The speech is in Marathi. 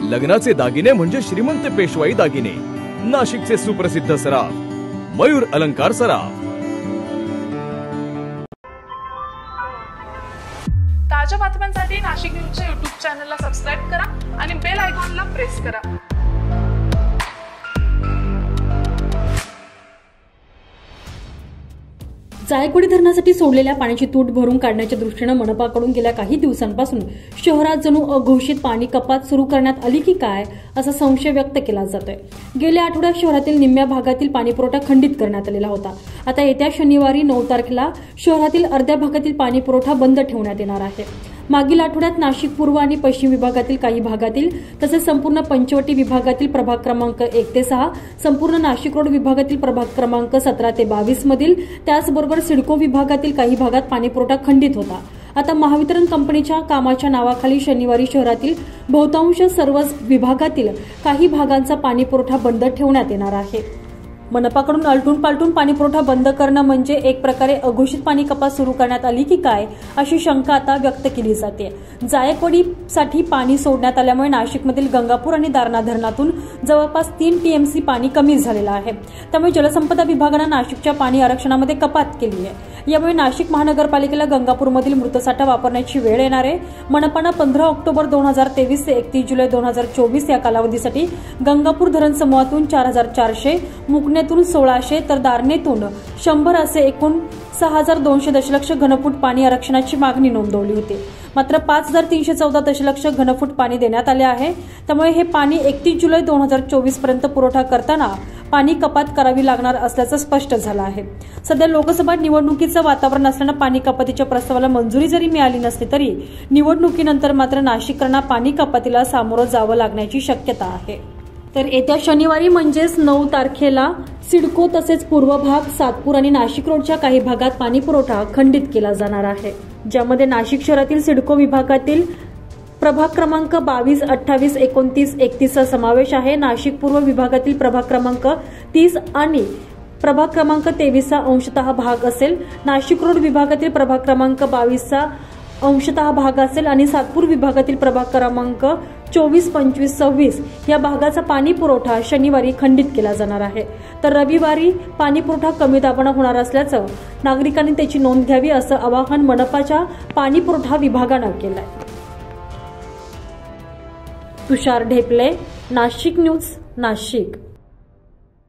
लग्नाचे दागिने म्हणजे श्रीमंत पेशवाई दागिने, नाशिकचे सुप्रसिद्ध सराफ मयूर अलंकार सराफ। ताज्या बातम्यांसाठी नाशिक न्यूजच्या YouTube चॅनलला सबस्क्राइब करा आणि बेल आयकॉनला प्रेस करा। जायकवाडी धरणासाठी सोडलेल्या पाण्याची तूट भरून काढण्याच्या दृष्टीने मनपाकडून गेल्या काही दिवसांपासून शहरात जणू अघोषित पाणी कपात सुरू करण्यात आली की काय असा संशय व्यक्त केला जातोय। गेल्या आठवड्यात शहरातील निम्म्या भागातील पाणीपुरवठा खंडित करण्यात आलेला होता। आता येत्या शनिवारी 9 तारखेला शहरातील अर्ध्या भागातील पाणीपुरवठा बंद ठेवण्यात येणार आहे। मागील आठवड्यात नाशिक पूर्व आणि पश्चिम विभागातील काही भागातील तसेच संपूर्ण पंचवटी विभागातील प्रभाग क्रमांक 1 ते 6, संपूर्ण नाशिक रोड विभागातील प्रभाग क्रमांक 17 ते 22 मधील, त्याचबरोबर सिडको विभागातील काही भागात पाणीपुरवठा खंडित होता। आता महावितरण कंपनीच्या कामाच्या नावाखाली शनिवारी शहरातील बहुतांश सर्वच विभागातील काही भागांचा पाणीपुरवठा बंद ठेवण्यात येणार आहे। मनपाकडून आलटून पालटून पाणीपुरवठा बंद करणं म्हणजे एक प्रकारे अघोषित पाणी कपात सुरू करण्यात आली की काय अशी शंका आता व्यक्त केली जाते। जायकवाडीसाठी पाणी सोडण्यात आल्यामुळे नाशिकमधील गंगापूर आणि दारणा धरणातून जवळपास 3 टीएमसी पाणी कमी झालेलं आहे। त्यामुळे जलसंपदा विभागानं नाशिकच्या पाणी आरक्षणामध्ये कपात केली आहे। यामुळे नाशिक महानगरपालिकेला गंगापूरमधील मृतसाठा वापरण्याची वेळ येणार आहे। मनपानं 15 ऑक्टोबर 2023 ते 31 जुलै 2024 या कालावधीसाठी गंगापूर धरण समूहातून 4400, मुकणेतून 1600 तर दारणेतून 100 असे एकूण 6200 दशलक्ष घनफूट पाणी आरक्षणाची मागणी नोंदवली होती। मात्र 5314 दशलक्ष घनफूट पाणी देण्यात आले आहे। त्यामुळे हे पाणी 31 जुलै 2024 पर्यंत पुरवठा करताना पाणी कपात करावी लागणार असल्याचं स्पष्ट झालं आहे। सध्या लोकसभा निवडणुकीचं वातावरण असल्यानं पाणी कपातीच्या प्रस्तावाला मंजुरी जरी मिळाली नसली तरी निवडणुकीनंतर मात्र नाशिककरांना पाणी कपातीला सामोरं जावं लागण्याची शक्यता आहे। तर येत्या शनिवारी म्हणजेच 9 तारखेला सिडको तसेच पूर्व भाग, सातपूर आणि नाशिक रोडच्या काही भागात पाणी पुरवठा खंडित केला जाणार आहे, ज्यामध्ये नाशिक शहरातील सिडको विभागातील प्रभाग क्रमांक 22, 28, 29, 31 चा समावेश आहे। नाशिक पूर्व विभागातील प्रभाग क्रमांक 30 आणि प्रभाग क्रमांक 23 चा अंशतः भाग असेल। नाशिक रोड विभागातील प्रभाग क्रमांक 22 चा अंशतः भाग असेल आणि सातपूर विभागातील प्रभाग क्रमांक 24, 25, 26 या भागाचा पाणी पुरवठा शनिवारी खंडित केला जाणार आहे। तर रविवारी पाणी पुरवठा कमी दाबानं होणार असल्याचं नागरिकांनी त्याची नोंद घ्यावी असं आवाहन मनपाच्या पाणी पुरवठा विभागानं केलंय। तुषार ढेपले, नाशिक न्यूज, नाशिक।